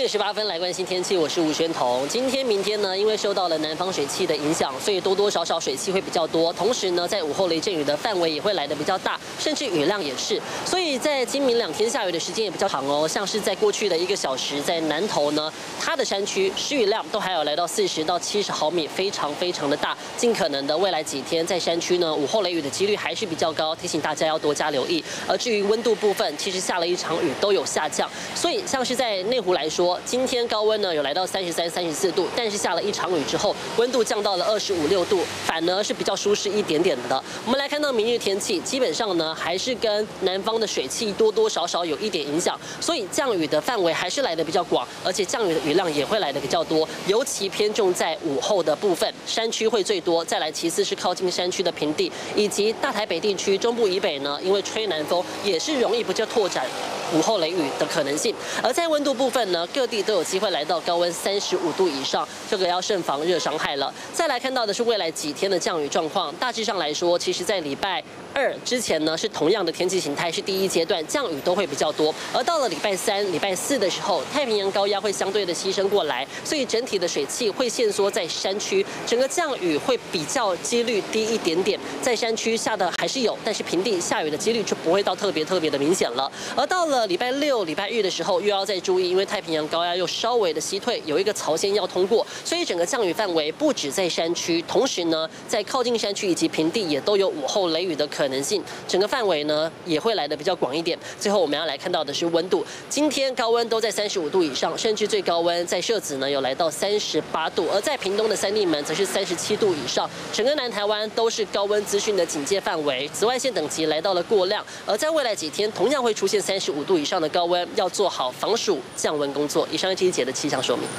7:18来关心天气，我是吴宣彤。今天、明天呢，因为受到了南方水汽的影响，所以多多少少水汽会比较多。同时呢，在午后雷阵雨的范围也会来得比较大，甚至雨量也是。所以在今明2天下雨的时间也比较长哦。像是在过去的1个小时，在南投呢，它的山区时雨量都还有来到40到70毫米，非常的大。尽可能的未来几天在山区呢，午后雷雨的几率还是比较高，提醒大家要多加留意。而至于温度部分，其实下了一场雨都有下降，所以像是在内湖来说，今天高温呢有来到33、34度，但是下了一场雨之后，温度降到了25、6度，反而是比较舒适一点点的。我们来看到明日天气，基本上呢还是跟南方的水汽多多少少有一点影响，所以降雨的范围还是来得比较广，而且降雨的雨量也会来得比较多，尤其偏重在午后的部分，山区会最多，再来其次是靠近山区的平地，以及大台北地区中部以北呢，因为吹南风，也是容易比较拓展午后雷雨的可能性。而在温度部分呢，各地都有机会来到高温35度以上，这个要慎防热伤害了。再来看到的是未来几天的降雨状况，大致上来说，其实在礼拜2之前呢，是同样的天气形态，是第一阶段降雨都会比较多。而到了礼拜3、礼拜4的时候，太平洋高压会相对的牺牲过来，所以整体的水汽会限缩在山区，整个降雨会比较几率低一点点。在山区下的还是有，但是平地下雨的几率就不会到特别的明显了。而到了礼拜6、礼拜日的时候，又要再注意，因为太平洋高压又稍微的西退，有一个槽线要通过，所以整个降雨范围不止在山区，同时呢，在靠近山区以及平地也都有午后雷雨的可能性，整个范围呢也会来得比较广一点。最后我们要来看到的是温度，今天高温都在35度以上，甚至最高温在社子呢有来到38度，而在屏东的三地门则是37度以上，整个南台湾都是高温资讯的警戒范围，紫外线等级来到了过量，而在未来几天同样会出现35度以上的高温，要做好防暑降温工作。以上这一节的气象说明。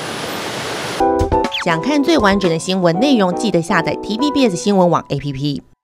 想看最完整的新闻内容，记得下载 TVBS 新闻网 APP。